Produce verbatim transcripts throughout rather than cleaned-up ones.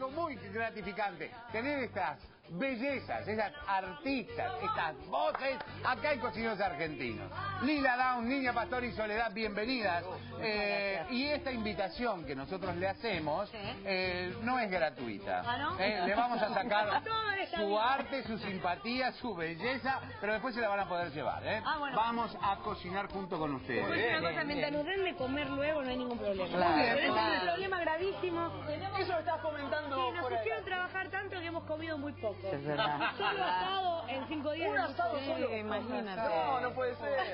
sido muy gratificante tener estas bellezas, esas artistas, estas voces acá en Cocineros Argentinos. Lila Downs, Niña Pastori y Soledad, bienvenidas. Eh, y esta invitación que nosotros le hacemos eh, no es gratuita. ¿Ah, no? Eh, le vamos a sacar su arte, su simpatía, su belleza, pero después se la van a poder llevar. ¿eh? Ah, bueno. Vamos a cocinar junto con ustedes. Pues Bien, una cosa, mientras nos den de comer luego no hay ningún problema. Claro, Pero ese claro. es un problema gravísimo. Eso lo estás comentando. Sí, nos por ahí. hicieron trabajar tanto que hemos comido muy poco. Es verdad. Solo asado en cinco días. Un asado Sí, solo. Imagínate. No, no puede ser.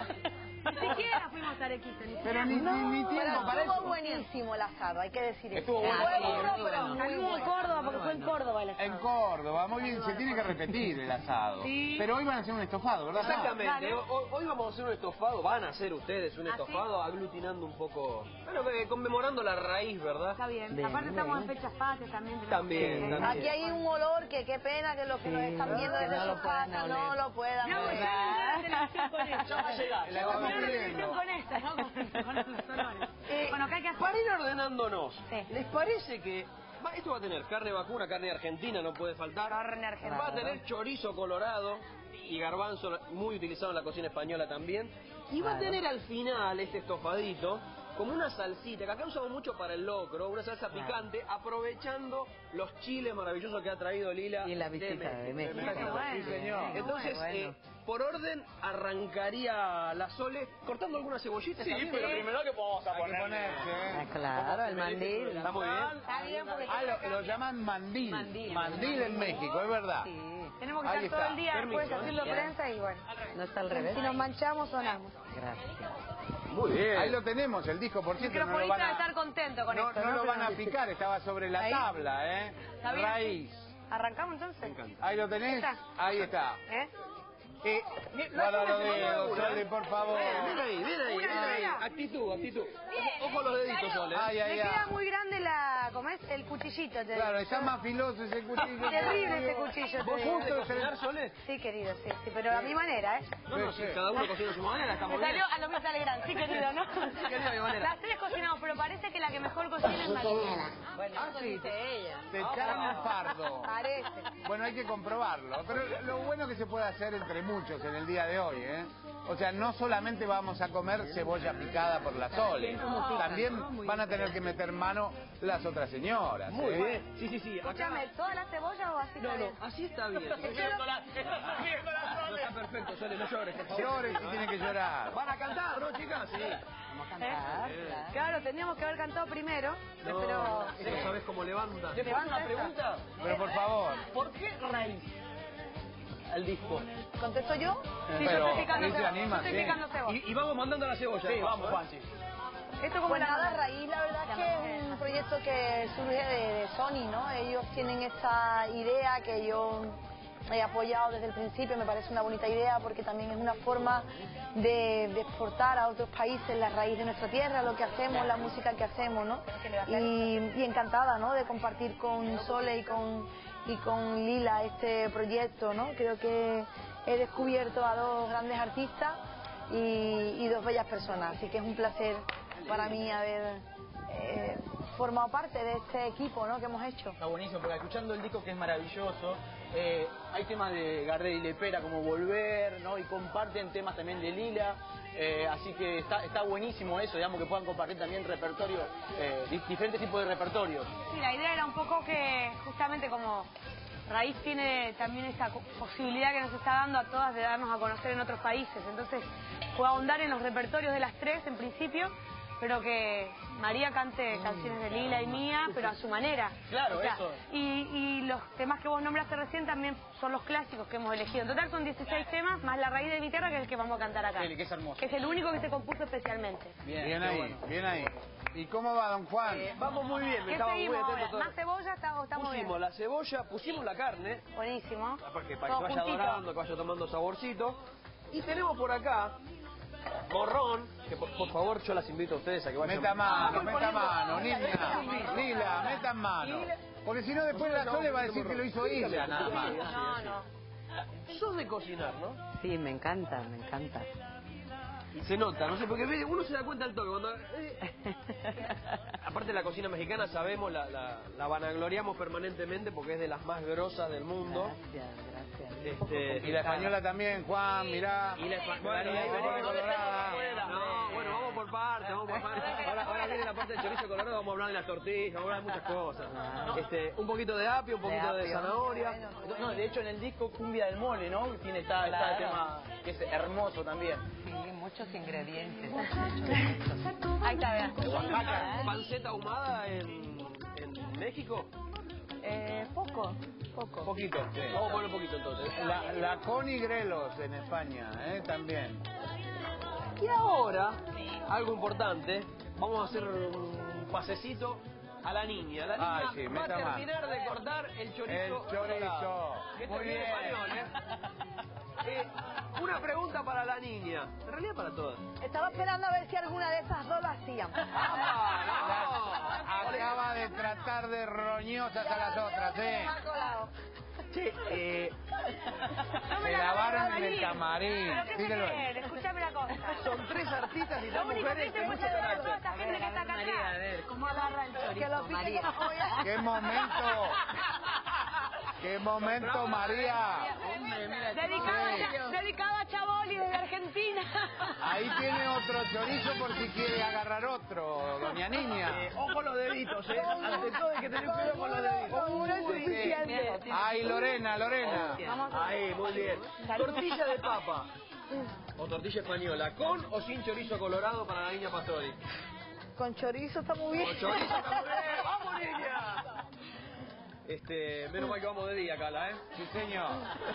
Ni siquiera fuimos a Arequita. Ni Pero siquiera. ni, ni, ni tiempo Pero para estuvo eso. buenísimo el asado, hay que decir eso. Estuvo bueno. Salimos de Córdoba porque fue en Córdoba el asado. En Córdoba, muy bien, se tiene que repetir el asado. Sí. Pero hoy van a hacer un estofado, ¿verdad? Exactamente. Vale. Hoy, hoy vamos a hacer un estofado, van a hacer ustedes un ¿Ah, estofado aglutinando un poco, bueno, que conmemorando la raíz, ¿verdad? Está bien. Bien, Aparte bien. estamos en fechas patrias también. tenemos También, que- también. Aquí hay un olor que qué pena que los que nos están viendo que desde no lo sus puedan casas oler. no lo puedan Ya voy, oler. ya voy a la televisión con esto. Ya va a llegar. La Ya vamos voy a la viendo. televisión con esto, ¿no? Con, con los olores. Eh, Bueno, ¿qué hay que hacer? Para ir ordenándonos, Sí. ¿les parece que va- esto va a tener carne vacuna, carne argentina, no puede faltar? Carne argentina. Va a tener chorizo colorado y garbanzo, muy utilizado en la cocina española también. Y va a tener al final este estofadito como una salsita, que acá usamos mucho para el locro, una salsa picante, aprovechando los chiles maravillosos que ha traído Lila Y la visita de México. Qué bueno, Sí, señor. qué Entonces, bueno. eh, por orden, arrancaría la Sole cortando algunas cebollitas. Sí, también. pero primero que vamos a Hay que poner. ponerse, Ah, ¿eh? claro, el mandil. Está muy bien. Está bien porque Ah, lo, lo llaman mandil. Mandil. Mandil en México, es verdad. Sí, Tenemos que Ahí estar todo está. el día Permiso, después ¿eh? haciendo Ya. prensa y bueno. no está al revés. si nos manchamos sonamos. Gracias. Muy bien. Ahí lo tenemos, el disco, por El cierto, no lo microfonista van debe estar a, contento con no, esto. no ¿no? lo van a Pero- picar, estaba sobre la Ahí. tabla, ¿eh? Está bien. Raíz. ¿Arrancamos entonces? Me encanta. Ahí lo tenés, Está. ahí está. ¿Eh? Eh, guarda los dedos, Sole, por favor. Bien ahí, bien ahí, bien ahí. Una. Actitud, actitud. Ojo, ojo a los deditos, Sole. Ay, ay, Me queda ay. muy grande la... ¿Cómo es? El cuchillito. te Claro, digo. está más filoso ese cuchillo. Terrible ese cuchillo. te ¿Vos digo. sos de cocinar, Sole? Sí, querido, sí, sí, pero a mi manera, ¿eh? No, no, Sí, si sí. cada uno cocina a su manera, está muy Me bien. salió a lo mío sale grande, sí, querido, ¿no? querido, a mi manera. Las tres cocinamos, pero parece que la que mejor cocina es María. Bueno, eso dice ella. Te echaron un fardo. Parece. Bueno, hay que comprobarlo. Pero lo bueno que se puede hacer entre muchos en el día de hoy, ¿eh? O sea, no solamente vamos a comer cebolla picada por la Sole, también van a tener que meter mano las otras señoras. Muy ¿eh? bien. Sí, sí, sí. Acá... Escúchame, ¿toda la cebolla o así? No, está no, bien? así está bien. Estás subiéndola, estás subiéndola, No, Sole. está perfecto, Sole, no llores, por favor. Llores y tiene que llorar. Van a cantar, ¿no, chicas? Sí. Vamos a cantar. ¿Eh? claro. Claro, tendríamos que haber cantado primero, No, pero... eso sabes cómo levanta. ¿Te puedo una pregunta? Pero por favor. ¿Por qué raíz? Al disco. ¿Contesto yo? Sí, yo Pero estoy picando él se cebolla. anima, Yo estoy sí. picando cebolla. Y, y vamos mandando la cebolla. Sí, vamos, Juanchi. Esto como Pues la... nada, Raíz, la verdad es que es un proyecto que surge de, de Sony, ¿no? Ellos tienen esta idea que yo he apoyado desde el principio, me parece una bonita idea porque también es una forma de, de exportar a otros países la raíz de nuestra tierra, lo que hacemos, la música que hacemos, ¿no? Y, y encantada, ¿no? De compartir con Sole y con, y con Lila este proyecto, ¿no? Creo que he descubierto a dos grandes artistas y, y dos bellas personas, así que es un placer para mí haber eh, formado parte de este equipo, ¿no? Que hemos hecho. Está buenísimo, porque escuchando el disco que es maravilloso, eh, hay temas de Gardel y Lepera como Volver, ¿no? Y comparten temas también de Lila, eh, así que está, está buenísimo eso, digamos, que puedan compartir también repertorio, eh, di- diferentes tipos de repertorios. Sí, la idea era un poco que justamente como Raíz tiene también esa co- posibilidad que nos está dando a todas de darnos a conocer en otros países, entonces fue ahondar en los repertorios de las tres en principio, pero que María cante canciones de Lila y mía, pero a su manera. Claro, eso. Y, y los temas que vos nombraste recién también son los clásicos que hemos elegido. En total son dieciséis temas, más La Raíz de mi tierra, que es el que vamos a cantar acá. Sí, que es hermoso. Que es el único que se compuso especialmente. Bien, Bien qué ahí, bueno. bien ahí. ¿Y cómo va, don Juan? Eh, vamos muy bien, me ¿Qué estaba muy seguimos atento ahora? a todo. ¿Más cebolla? Está- Estamos bien. Pusimos la cebolla, pusimos la carne, Buenísimo. para que, para Todo que vaya juntito. dorando, que vaya tomando saborcito. Y tenemos por acá morrón, que por, por favor yo las invito a ustedes a que vayan. Meta mano, Voy meta poniendo- mano, niña. Lila, metan mano. Porque si no después la Sole va a decir que lo hizo ella nada más. No, no. Sos de cocinar, ¿no? Sí, me encanta, me encanta. Se nota, no sé, porque ve, uno se da cuenta al toque. Cuando, eh, aparte de la cocina mexicana, sabemos, la, la, la vanagloriamos permanentemente porque es de las más grosas del mundo. Gracias, gracias. Este, Y la española también, Juan, mirá. Y la española. Bueno, Bueno, ahí no, viene no, colorada. no, bueno, vamos por partes, vamos por partes. Ahora, ahora viene la parte del chorizo colorado, vamos a hablar de las tortillas, vamos a hablar de muchas cosas. Este, un poquito de apio, un poquito de, apio. zanahoria. No, de hecho en el disco Cumbia del Mole, ¿no? Tiene está, está el tema que es hermoso también. Sí, muchos ingredientes. Ahí está, vean. Oaxaca, panceta ahumada en, en México. Eh, poco, poco. Poquito, vamos a poner un poquito entonces. La, la Connie Grelos en España, ¿eh? También. Y ahora, algo importante, vamos a hacer un pasecito a la niña. La niña Ay, sí, va a meta mano. terminar de cortar el chorizo. El chorizo. colorado. Este Muy es bien bien. español, ¿eh? Eh, Una pregunta para la niña, en realidad para todas. Estaba esperando a ver si alguna de esas dos lo hacían. ¡Ah, Acaba de tratar de roñosas a las otras, ¿eh? Che, eh, No me Se la lavaron hagas en el venir. camarín. ¿Pero qué se Dígalo. quiere? Escuchame una cosa. son tres artistas y Lo tres único que mujeres se de puede mucho hacer con toda carácter. esta gente que está acá María, a atrás. ver, ¿cómo agarra el Que lo chorizo, pique María? con olla. ¡Qué momento! ¡Qué momento, María! Hombre, mira, Dedicada, Sí. dedicada a Chaboli desde Argentina. Ahí tiene otro chorizo por si quiere agarrar otro, doña Niña. Eh, ojo los deditos, ¿eh? Ante todo hay que tener cuidado con los deditos. Uno es suficiente. Ay, Lorena, Lorena. Vamos a Ahí, muy bien. Tortilla de papa. O tortilla española, ¿con o sin chorizo colorado para la niña Pastori? Con chorizo está muy bien. Con chorizo está muy bien. ¡Vamos, niña! Este, menos mal que vamos de día, Cala, ¿eh? Sí, señor.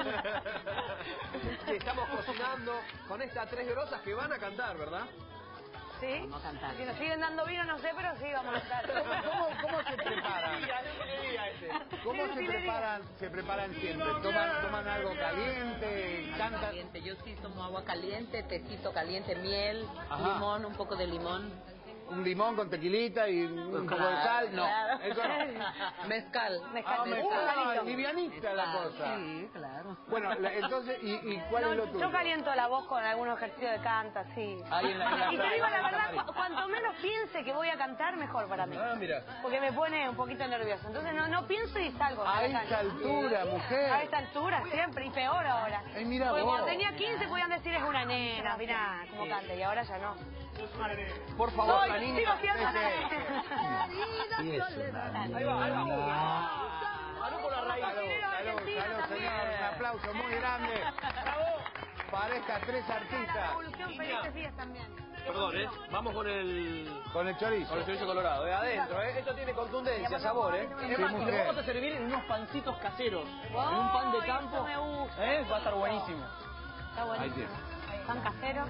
Sí, estamos cocinando con estas tres grosas que van a cantar, ¿verdad? Sí. Vamos a cantar. Si nos siguen dando vino, no sé, pero sí, vamos a estar. ¿Cómo, cómo se preparan? ¿Cómo se preparan, se preparan siempre? ¿Toman, toman algo caliente? ¿Cantan? Caliente. Yo sí tomo agua caliente, tecito caliente, miel, Ajá. limón, un poco de limón. ¿Un limón con tequilita y un poco de sal? No, Claro. eso no. Mezcal. Ah, me Mezcalito. está livianita la Mezcal, cosa. Sí, claro. Bueno, la- entonces, ¿y, y cuál es lo tuyo? Yo caliento la voz con algún ejercicio de canta, sí. Ahí en la, en la Y te digo la playa, verdad, María. cu- cuanto menos piense que voy a cantar, mejor para mí. Ah, mira. Porque me pone un poquito nervioso. Entonces no, no pienso y salgo. A la esta canto. altura, mujer. A esta altura, siempre, y peor ahora. Ay, mira Porque vos. cuando tenía quince podían decir es una nena, mirá cómo canta, y ahora ya no. Por favor, Soy, la niña. sigo siendo Este, Y eso. Ahí va, ahí va. Salud por la raíz. Salud, salud, salud, señor. Un aplauso muy grande para estas tres artistas. Revolución, felices días también. Perdón, ¿eh? Vamos con el... Con el chorizo. Con el chorizo colorado, de adentro, ¿eh? Esto tiene contundencia, sabor, ¿eh? Es más, Sí, lo mujer. vamos a servir en unos pancitos caseros. Wow, en un pan de eso campo. me gusta. ¿Eh? Va a estar buenísimo. Está Ahí buenísimo. tiene. Pan casero.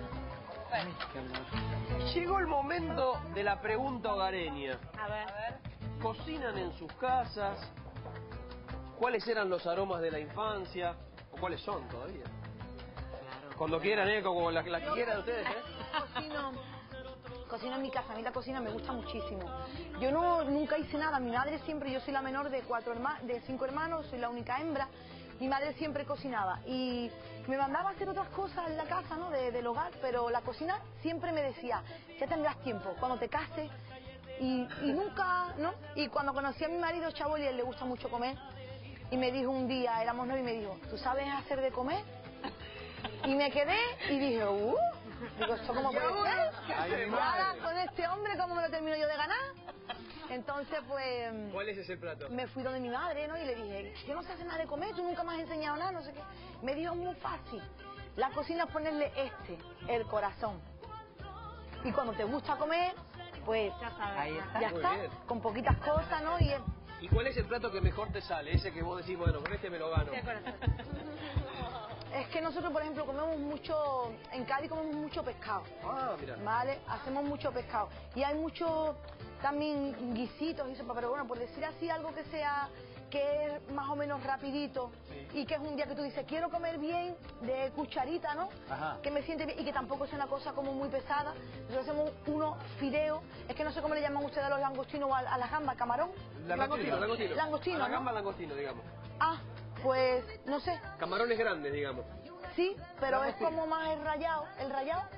Llegó el momento de la pregunta hogareña. A ver. ¿Cocinan en sus casas? ¿Cuáles eran los aromas de la infancia? ¿O cuáles son todavía? Cuando quieran, ¿eh? Como las la que quieran ustedes, ¿eh? Cocino, cocino en mi casa, a mí la cocina me gusta muchísimo. Yo no nunca hice nada, mi madre siempre, yo soy la menor de cuatro herma- de cinco hermanos, soy la única hembra. Mi madre siempre cocinaba y me mandaba a hacer otras cosas en la casa, ¿no? De- del hogar, pero la cocina siempre me decía, ya tendrás tiempo, cuando te cases. Y, y nunca, ¿no? Y cuando conocí a mi marido Chaboli, a él le gusta mucho comer, y me dijo un día, éramos nueve, y me dijo, ¿tú sabes hacer de comer? Y me quedé y dije, uh, digo, ¿esto cómo puede ser? Ay, mi Y ahora madre. con este hombre, ¿cómo me lo termino yo de ganar? Entonces, pues, ¿Cuál es ese plato? me fui donde mi madre, ¿no? Y le dije, yo no sé hacer nada de comer, tú nunca me has enseñado nada, no sé qué. Me dijo, muy fácil. La cocina es ponerle este, el corazón. Y cuando te gusta comer, pues Ya sabes. Ahí está. ya Muy está, bien. con poquitas cosas, ¿no? Y es- ¿Y cuál es el plato que mejor te sale? Ese que vos decís, bueno, con este me lo gano. Sí, corazón. es que nosotros, por ejemplo, comemos mucho, en Cádiz comemos mucho pescado. Ah, mira. ¿Vale? Hacemos mucho pescado. Y hay mucho también guisitos y sopa, pero bueno, por decir así algo que sea, que es más o menos rapidito y que es un día que tú dices, quiero comer bien de cucharita, ¿no? Ajá. Que me siente bien y que tampoco sea una cosa como muy pesada. Nosotros hacemos unos fideos, es que no sé cómo le llaman ustedes a los langostinos o a, a la gamba, camarón. Langostino, langostino. Langostino, A la ¿no? gamba langostino, digamos. Ah, pues no sé, Camarones grandes, digamos. sí, pero es como más el rallado, el rallado.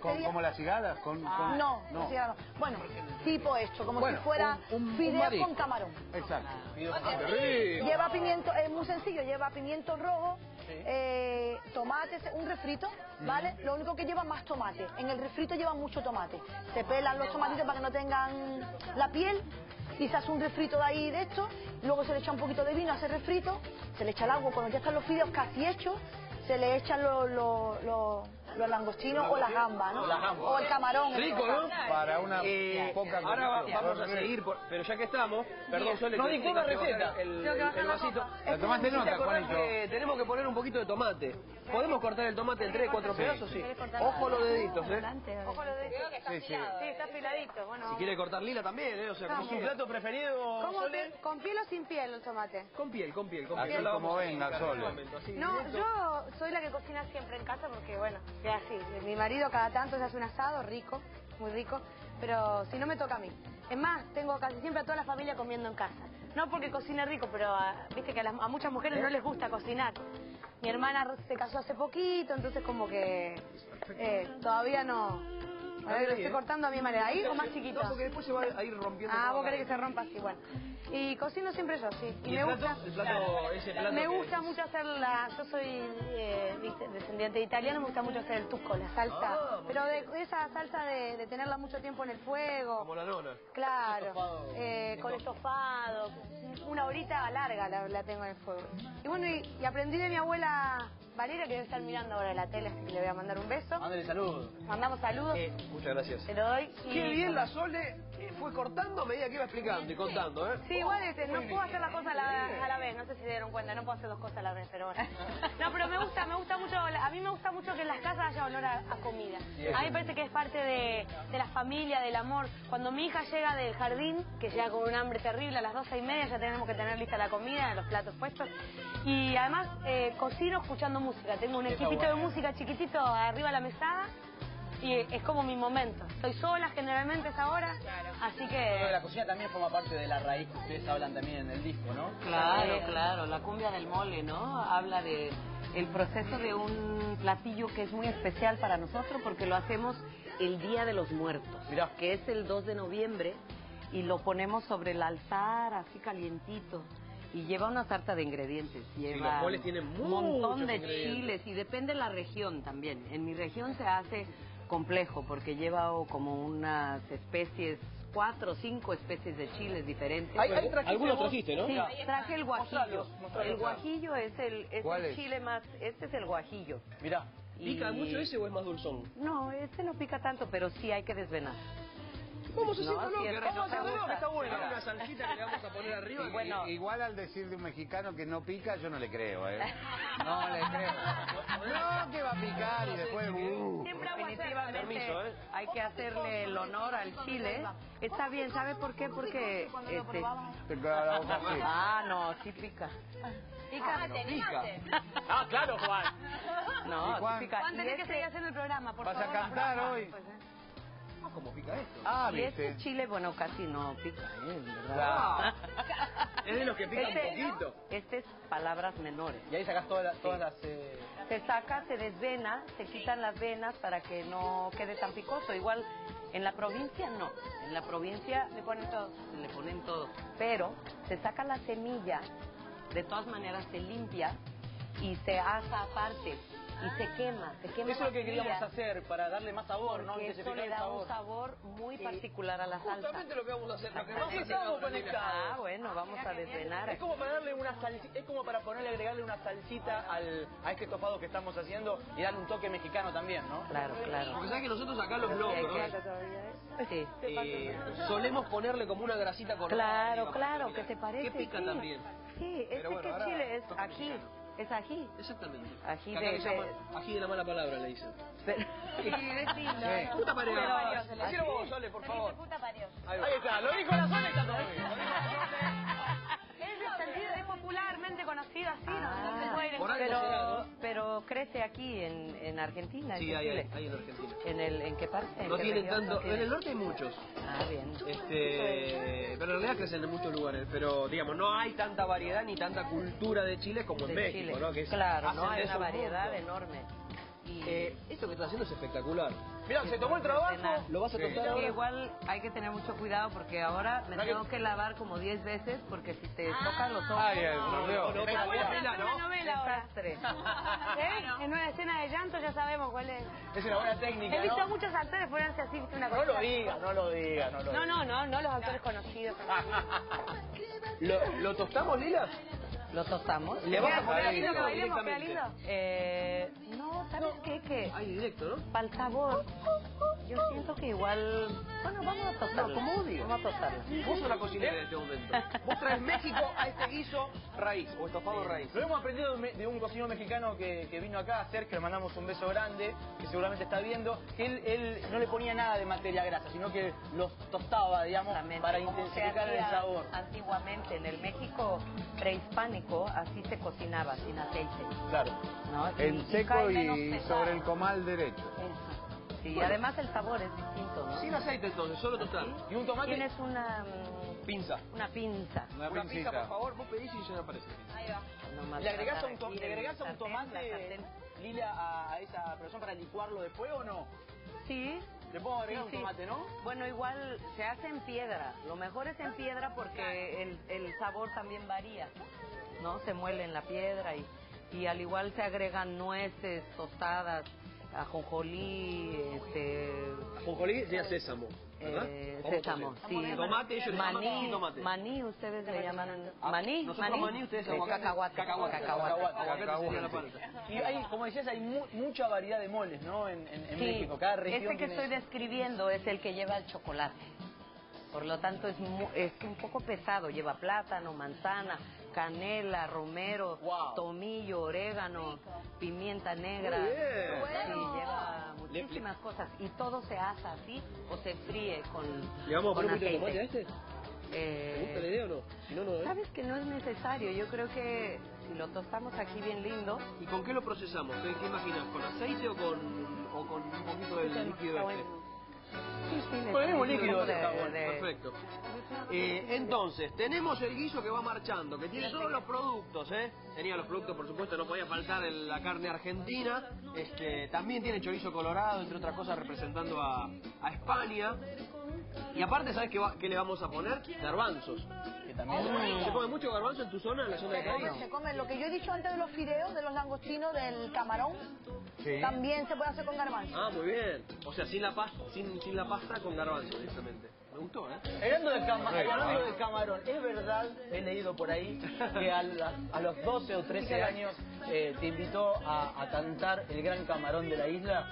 con, ¿Como las cigalas? Con, Ah, con... no, no, cigalas no. Bueno, tipo esto, como bueno, si fuera un, un, fideo un con camarón. Exacto. ¡Ah, qué rico! Lleva pimiento, es muy sencillo, lleva pimiento rojo, sí. eh, tomates, un refrito, ¿vale? Mm. Lo único que lleva más tomate. En el refrito lleva mucho tomate. Se pelan los tomatitos para que no tengan la piel y se hace un refrito de ahí de esto. Luego se le echa un poquito de vino a ese refrito, se le echa el agua cuando ya están los fideos casi hechos, se le echan los... los, los los langostinos o las gambas, ¿no? La gamba. O el camarón. Rico, ¿no? Para una eh, poca... Ahora va, vamos a seguir, por, pero ya que estamos, perdón, Sole, no dictó una receta. El, el, el vasito. La tomaste nota, Juanito. Que tenemos que poner un poquito de tomate. ¿Podemos cortar el tomate en tres, cuatro pedazos? Sí. Ojo los deditos, ¿eh? Ojo los deditos. Sí, sí. Sí, está afiladito. Bueno. Si quiere cortar lila también, ¿eh? O sea, ¿es su plato preferido, ¿Cómo Sole? ¿Con piel o sin piel el tomate? Con piel, con piel, con Así piel. como venga, Sole. No, yo soy la que cocina siempre en casa porque, bueno, es así. Mi marido cada tanto se hace un asado rico, muy rico, pero si no me toca a mí. Es más, tengo casi siempre a toda la familia comiendo en casa. No porque cocine rico, pero a, viste que a, las, a muchas mujeres no les gusta cocinar. Mi hermana se casó hace poquito, entonces como que eh, todavía no... A ver, lo estoy cortando a mi manera. ¿Ahí o más chiquito? No, porque después se va a ir rompiendo. Ah, vos querés que se rompa así, bueno. Y cocino siempre yo, sí. Y, ¿Y me el gusta... plato? El plato, ese plato Me que gusta es- mucho hacer la... Yo soy eh, viste, descendiente de italiano, me gusta mucho hacer el tuco, la salsa. Ah, pero de, esa salsa de, de tenerla mucho tiempo en el fuego. Como la nona. Claro, Estofado. eh, con estofado, una horita larga la, la tengo en el fuego. Y bueno, y, y aprendí de mi abuela Valeria, que debe estar mirando ahora la tele, así que le voy a mandar un beso. Mándale saludos. Mandamos saludos, Eh, muchas gracias. te lo doy. Y... Qué bien la Sole eh, fue cortando a medida que iba explicando y contando, ¿eh? Sí, igual este, no puedo hacer las cosas a la, a la vez, no sé si se dieron cuenta, no puedo hacer dos cosas a la vez, pero bueno. No, pero me gusta, me gusta mucho, a mí me gusta mucho que en las casas haya olor a, a comida. A mí me parece que es parte de, de la familia, del amor. Cuando mi hija llega del jardín, que llega con un hambre terrible, a las doce y media ya tenemos que tener lista la comida, los platos puestos. Y además eh, cocino escuchando música, tengo un equipito de música chiquitito arriba de la mesada. Y es como mi momento. Estoy sola generalmente a esa hora, así Pero la que... cocina también forma parte de la raíz que ustedes hablan también en el disco, ¿no? Claro, claro, la cumbia del mole, ¿no? Habla de el proceso de un platillo que es muy especial para nosotros porque lo hacemos el Día de los Muertos, Mirá. que es el dos de noviembre y lo ponemos sobre el altar así calientito. Y lleva una sarta de ingredientes, lleva los moles tienen un montón muchos de ingredientes. chiles y depende de la región también. En mi región se hace complejo porque lleva oh, como unas especies, cuatro o cinco especies de chiles diferentes. Ahí- ahí trajiste Algunos vos. trajiste, ¿no? Sí, traje el guajillo. Mostralos, mostralos. El guajillo es el, es ¿Cuál el es? chile más, este es el guajillo. Mirá. ¿Pica Y- mucho ese o es más dulzón? No, este no pica tanto, pero sí hay que desvenar. Vamos a No, hacerlo, sí, que es que no vamos a te hacerlo, gusta. que está bueno. Una salsita que le vamos a poner arriba. Y- Bueno. Igual al decir de un mexicano que no pica, yo no le creo, ¿eh? No le creo. No, que va a picar y después... Uh. Siempre hago hacer. Definitivamente Permiso, ¿eh? hay que hacerle el honor al chile. Está bien, ¿sabe por qué? Porque este... Te queda la boca así. Ah, no, sí pica. Pica. Pica. Ah, claro, Juan. No, ¿Y Juan? sí pica. Juan, Y tenés que este- seguir haciendo el programa, por ¿Vas a favor. cantar hoy? Pues, ¿eh? ¿Cómo pica esto? Ah, Y este viste. chile, bueno, casi no pica, ¿eh? ¿Verdad? Ah, es de los que pican Este, poquito. este es palabras menores. Y ahí sacás todas las... Todas las eh... Se saca, se desvena, se quitan las venas para que no quede tan picoso. Igual en la provincia no. En la provincia Le ponen todo. le ponen todo. Pero se saca la semilla, de todas maneras se limpia y se asa aparte. Y se quema, se quema. Eso es lo que las queríamos vías, hacer, para darle más sabor, ¿no? porque Que se eso pique le el da un sabor. sabor muy particular a la salsa. Justamente lo que vamos a hacer. Lo que No vamos a hacer estamos ahora, conectados. Ah, bueno, vamos a desvenar. Es como para darle una salsita, es como para ponerle, agregarle una salsita al, a este estofado que estamos haciendo y darle un toque mexicano también, ¿no? Claro, claro. Porque sabes que nosotros acá los Sí, hay locros que- Sí. eh, solemos ponerle como una grasita con Claro, claro, que se parece. Que pica sí. también. Sí, Pero este bueno, que ahora chile es toca aquí, mexicano. es ají. Exactamente. Ají Que acá de- le llaman de- ají de la mala palabra, le dicen. Pero- Sí, es lindo. Sí. Puta pared. Puta parió, se le Decilo dice. vos, Sole, por Se le favor. dice puta parió. Ahí va. Ahí está, lo dijo la Sole y está todo bien. Lo dijo la Sole. Es el sentido, es popularmente conocido así, ¿no? Ah, No se puede ir en por algo contra. será, pero, ¿no? pero crece aquí en, en Argentina. Sí, ese hay, hay, chile. hay en Argentina. ¿En, el, ¿En qué parte? ¿En No qué tienen región? tanto. No tienen. En el norte hay muchos. Ah, bien. Este, pero en realidad crecen en muchos lugares. Pero digamos, no hay tanta variedad ni tanta cultura de Chile como en De México, Chile. ¿no? Que es- Claro, hacen no de hay eso una un variedad mundo. enorme. Y Eh, esto que está haciendo es espectacular. Mirá, se tomó el trabajo, lo vas a Sí. tostar ahora. Igual hay que tener mucho cuidado porque ahora me ¿Verdad tengo que- que lavar como diez veces porque si te tocan los ojos... Ay, ay, por Dios. No, no, Es pero una, Pela, es una ¿no? novela ahora. Desastre. ¿Eh? En una escena de llanto ya sabemos cuál es. Es una buena técnica, He visto a ¿no? muchos actores ponerse así, ¿viste? Una No cosa. lo digas, no lo digas, no lo No, digas. no, no, no los actores conocidos. ¿Lo, ¿Lo tostamos, Lila? ¿Lo tostamos? ¿Le vas a Queda- poner queda el lindo que video bailemos, queda directamente? lindo. Eh, no, ¿sabes qué? Que Ay, directo, ¿no? para el sabor, yo siento que igual... Bueno, vamos a tostarlo. No, como digas. Vamos a tostarlo. Vos sos la cocinera en este momento. Vos traes México a este guiso raíz, o estofado raíz. Lo hemos aprendido de de un cocinero mexicano que, que vino acá, Sergio, le mandamos un beso grande, que seguramente está viendo, que él, él no le ponía nada de materia grasa, sino que los tostaba, digamos, Exactamente, para como se intensificar el hacía sabor. Antiguamente, en el México prehispánico, así se cocinaba, sin aceite. Claro. ¿no? Y- En y seco cae y menos pesado. sobre el comal derecho. Eso. Sí, y además el sabor es distinto, ¿no? Sin aceite entonces, solo tostar. Y un tomate. Tienes una, mm, Pinza. una pinza. Una Una pinza, por pincita. favor, vos pedís y ya aparece. Ahí va. Nomás ¿Le agregás, para un, to- aquí ¿le en agregás la un sartén, tomate, la sartén. Lila, a, a esa presión para licuarlo después o no? Sí. Le puedo agregar Sí, un sí. tomate, ¿no? Bueno, igual se hace en piedra. Lo mejor es en piedra porque el, el sabor también varía, ¿no? Se muele en la piedra y, y al igual se agregan nueces tostadas, ajonjolí, este, Ajonjolí sería sésamo, ¿verdad? eh, Vamos sésamo, con sí. eso. Tomate, ellos le llaman maní, tomate. maní, ustedes le llaman Ah, maní, nosotros maní, ustedes Sí, aguacate. cacahuate, Cacahuate. cacahuate. Aguacate sería la palta. Y hay, como decías, hay mu- mucha variedad de moles, ¿no? En, en, en Sí, México. Cada región este que tiene estoy eso. describiendo es el que lleva el chocolate. Por lo tanto es, mu- es un poco pesado. Lleva plátano, manzana, canela, romero, Wow. tomillo, orégano, pimienta negra. Muy bien. Sí, Bueno. lleva muchísimas cosas. Y todo se asa así o se fríe con, ¿Le vamos a con poner un poquito de tomate a aceite. este? Eh, ¿Te gusta la idea o no? Si no, no, ¿eh? Sabes que no es necesario. Yo creo que si lo tostamos aquí bien lindo, ¿Y con qué lo procesamos? ¿Qué, qué imaginas? ¿Con aceite o con, o con un poquito del líquido está este? bueno. Sí, sí, le Con el mismo ponemos un líquido poco de- está bueno, de- Perfecto. Eh, entonces, tenemos el guiso que va marchando, que tiene todos los productos, ¿eh? Tenía los productos, por supuesto, no podía faltar el- la carne argentina. Este, también tiene chorizo colorado, entre otras cosas, representando a, a España. Y aparte, ¿sabes qué, va- qué le vamos a poner? Garbanzos. Que también ¿Se come mucho garbanzo en tu zona, en la zona de Se come, Cádiz? se come. Lo que yo he dicho antes de los fideos, de los langostinos, del camarón, Sí. también se puede hacer con garbanzo. Ah, muy bien. O sea, sin la pasta, sin, sin la pasta con garbanzo directamente. Me gustó, ¿eh? Hablando de, cama- hablando de camarón, ¿es verdad, he leído por ahí, que a, la- a los doce o trece años eh, te invitó a, a cantar el gran camarón de la isla?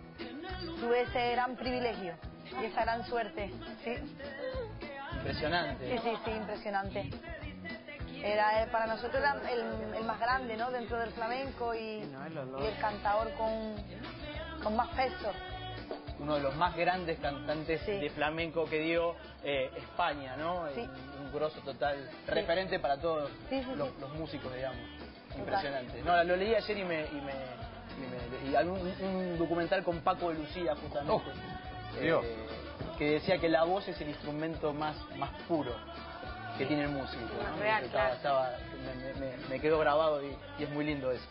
Tuve ese gran privilegio y esa gran suerte. Sí, Impresionante. sí, sí, sí, impresionante. Era, eh, para nosotros era el, el más grande, ¿no? Dentro del flamenco y, No, el olor. y el cantador con, con más peso. Uno de los más grandes cantantes Sí. de flamenco que dio eh, España, ¿no? Sí. Un, un grosso total, referente para todos Sí, sí, los, sí. los músicos, digamos. Impresionante. No, lo leí ayer y me... Y me y me- y algún- un documental con Paco de Lucía, justamente, Oh, eh, Dios. que decía que la voz es el instrumento más, más puro que tiene el músico. ¿no? Más real, Estaba- claro. estaba- me, me- me quedó grabado y, y es muy lindo eso.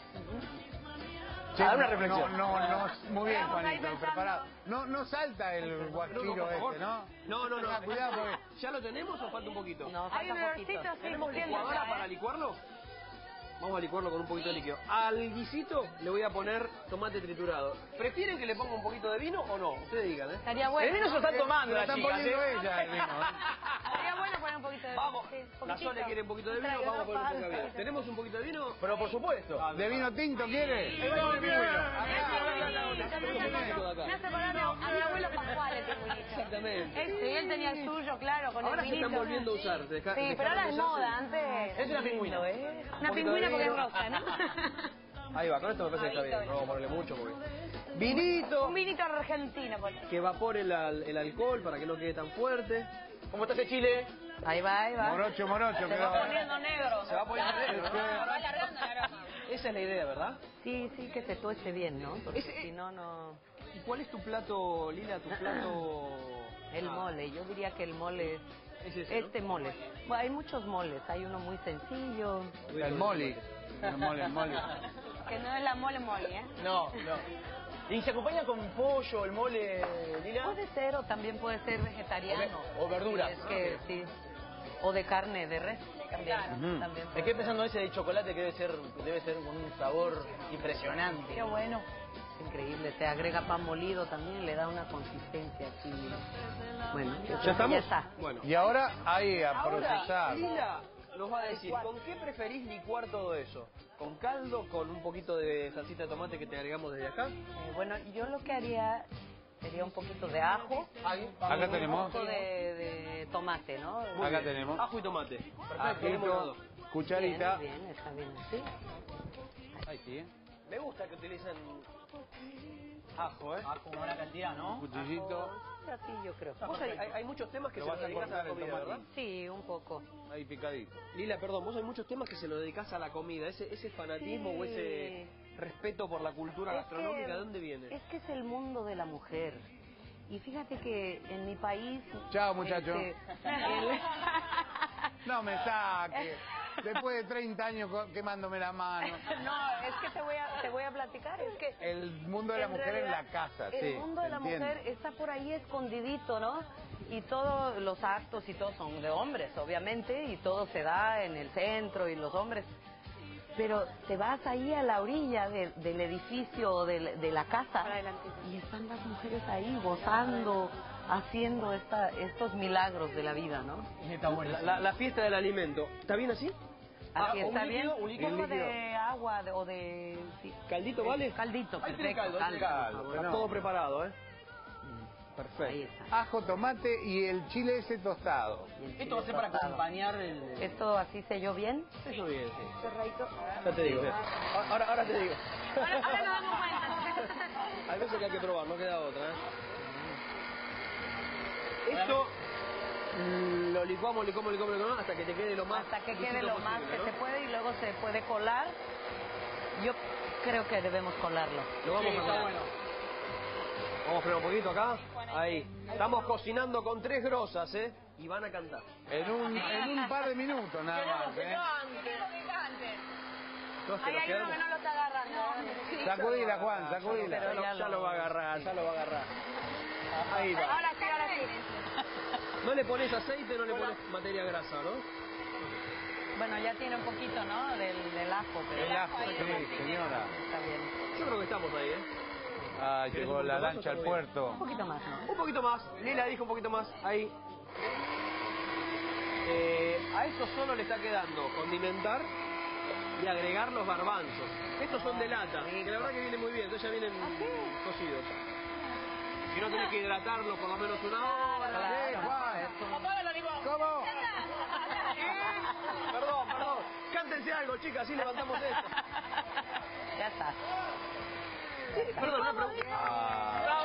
Che, Ah, una no, reflexión. No, no, no, muy bien, Estamos ahí Juanito, pensando. preparado. No, no salta el guachiro No, no, por favor. este, ¿no? No, no, no. Tenga cuidado porque... ¿Ya lo tenemos o falta un poquito? No, Hay falta un poquito. olorcito, sí, ¿Tenemos cociendo licuadora ya, para ¿eh? licuarlo? Vamos a licuarlo con un poquito de líquido. Al guisito le voy a poner tomate triturado. ¿Prefieren que le ponga un poquito de vino o no? Ustedes digan, ¿eh? Estaría bueno. El vino se lo están tomando, Se lo las están chicas, poniendo ¿eh? ella, el vino, ¿eh? Estaría bueno poner un poquito de Vamos, sí, la poquitito. Sole quiere un poquito de vino, Traigo vamos a poner un poco de dos vino. pajas. ¿Tenemos un poquito de vino? Pero por supuesto. ¿De vino tinto quiere? Me hace acordar a mi abuelo Pascual el pingüinito. Exactamente. Este, y él tenía el suyo, claro, con Ahora el se vinito. están volviendo a usar. deja- Sí, pero dejaron ahora de es usarse. moda, antes... Es una pingüina. ¿eh? Una poquito pingüina de porque es vino. rosa, ¿no? Ahí va, con esto me parece que está bien. No vamos a ponerle mucho porque... Vinito, Un vinito argentino, por que evapore el, al- el alcohol para que no quede tan fuerte. ¿Cómo está ese chile? Ahí va, ahí va. Morocho, morocho, Se quedó. va poniendo negro. Se va poniendo negro, ¿no? Va alargando el aroma. Esa es la idea, ¿verdad? Sí, sí, que se tueste bien, ¿no? Porque Ese- si no, no... ¿Y cuál es tu plato, Lila, tu plato...? El Ah, mole, yo diría que el mole es Es ese, ¿no? este mole. Bueno, hay muchos moles, hay uno muy sencillo. El moli. El moli, el moli. Que no es la mole mole, ¿eh? No, no. ¿Y se acompaña con pollo, el mole, Lila? Puede ser, o también puede ser vegetariano. O, o verduras. Sí, es que sí. O de carne, de res. También. Uh-huh. También Me quedé pensando ese de chocolate que debe ser, debe ser con un sabor impresionante. Qué bueno. Increíble, se agrega pan molido también, le da una consistencia así. Bueno, yo ¿Ya creo que estamos? ya está. Bueno. Y ahora ahí a Ahora, procesar. Lila nos va a decir, ¿con qué preferís licuar todo eso? ¿Con caldo, con un poquito de salsita de tomate que te agregamos desde acá? Eh, bueno, yo lo que haría sería un poquito de ajo. Acá tenemos. Un poco de, de tomate, ¿no? Muy Acá bien. tenemos. Ajo y tomate. Perfecto, Ajito, limonado. cucharita. Bien, bien, está bien, sí. Ahí sí, ¿eh? Me gusta que utilicen ajo, ¿eh? Ajo, buena cantidad, ¿no? Cuchillito. Así yo creo. Vos hay, hay- hay muchos temas que Lo se vas lo a dedicás a cortar la el comida, ¿verdad? tomatito. Sí, un poco. Ahí picadito. Lila, perdón, vos hay muchos temas que se lo dedicás a la comida. Ese, ese fanatismo Sí. o ese respeto por la cultura Es gastronómica, que- ¿de dónde viene? Es que es el mundo de la mujer. Y fíjate que en mi país... Chao, muchacho. este, el- No me saque. Después de treinta años co- quemándome la mano. No, es que te voy a, te voy a platicar, es que... El mundo de la en mujer en la realidad, casa, el sí. mundo de la entiendo. mujer está por ahí escondidito, ¿no? Y todos los actos y todo son de hombres, obviamente, y todo se da en el centro y los hombres. Pero te vas ahí a la orilla de- del edificio o de, de la casa y están las mujeres ahí gozando, haciendo esta, estos milagros de la vida, ¿no? Está bueno. La, la- la fiesta del alimento. ¿Está bien así? Así Ah, ¿un está líquido? bien, ¿Un líquido? un poco de agua de- o de... sí. ¿Caldito vale? Caldito, Ahí tiene perfecto, caldo, ahí tiene caldo. Está Bueno. todo preparado, ¿eh? Perfecto. Ahí está. Ajo, tomate y el chile ese tostado. Y el Esto chile va a ser para tostado. acompañar el... ¿Esto así selló bien? Eso bien, sí. Cerradito. Ya te digo. Ahora, ahora te digo. Ahora, ahora nos damos cuenta. Hay veces que hay que probar, no queda otra, ¿eh? Esto mm, lo licuamos, licuamos, licuamos, licuamos hasta que te quede lo más Hasta que quede dulcito lo más posible, que ¿no? se puede y luego se puede colar. Yo creo que debemos colarlo. Lo vamos Sí, a está colar. bueno. Vamos a frenar un poquito acá. Ahí. Estamos cocinando con tres grosas, ¿eh? Y van a cantar. En un, en un par de minutos nada más, ¿eh? No, se Ahí nos hay uno quedamos. que no lo está agarrando. Sacudila, Juan, sacudila. Ya lo, ya lo va a agarrar, ya lo va a agarrar. Ahí va. Ahora sí, ahora sí. No le pones aceite, no le pones materia grasa, ¿no? Bueno, ya tiene un poquito, ¿no? Del, del ajo, pero... El ajo, sí, señora. Está bien. Yo creo que estamos ahí, ¿eh? Ah, ¿Querés llegó un la poquito más lancha o al está muy bien? puerto. Un poquito más, ¿no? Un poquito más. Lila dijo un poquito más. Ahí. Eh, a eso solo le está quedando condimentar y agregar los garbanzos. Estos son de lata, que la verdad que vienen muy bien, entonces ya vienen cocidos. Si no tenés que hidratarlos por lo menos una hora. Sí, Juan. ¿Cómo? Perdón, perdón. Cántense algo, chicas, así levantamos esto. Ya está. Perdón, una pregunta. Ah,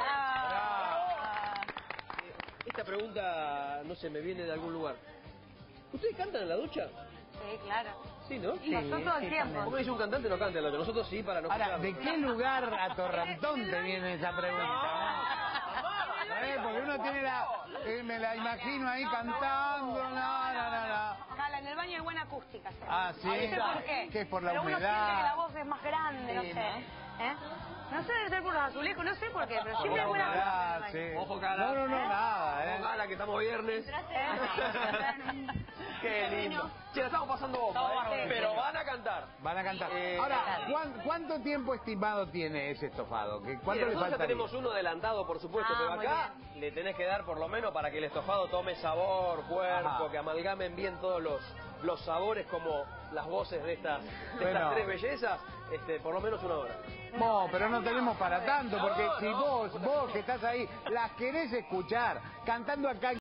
Ah. Esta pregunta, no sé, me viene de algún lugar. ¿Ustedes cantan en la ducha? Sí, claro. Sí, ¿no? Y nosotros todo el sí, tiempo. Como dice un cantante, no canta en la ducha. Nosotros sí, para no Ahora, ¿de escucharlo. qué lugar a Torrantón te viene esa pregunta? ¿Eh? Porque uno tiene la... eh, me la imagino ahí cantando, no, no, no, no. Jala, en el baño hay buena acústica. ¿sí? Ah, ¿sí? No sé por qué. ¿Qué es por la pero uno humedad? siente que la voz es más grande, no Sí, sé. ¿Eh? No sé, debe ser por los azulejos, no sé por qué, pero siempre hay buena Ah, acústica. sí. Ojo, Cala. No, no, no, nada, ¿eh? Ojo, Cala, que estamos viernes. Qué lindo. Che, la estamos pasando bomba, ¿eh? Pero van a cantar. Van a cantar. Eh, Ahora, ¿cuán- ¿cuánto tiempo estimado tiene ese estofado? ¿Qué- Bien, ¿Cuánto le nosotros ya falta? tenemos uno adelantado, por supuesto, Ah, pero muy acá le tenés que dar por lo menos para que el estofado tome sabor, cuerpo, Ajá. que amalgamen bien todos los, los sabores como las voces de estas, de Bueno. estas tres bellezas, este, por lo menos una hora. No, pero no tenemos para tanto, porque si vos, vos que estás ahí, las querés escuchar cantando acá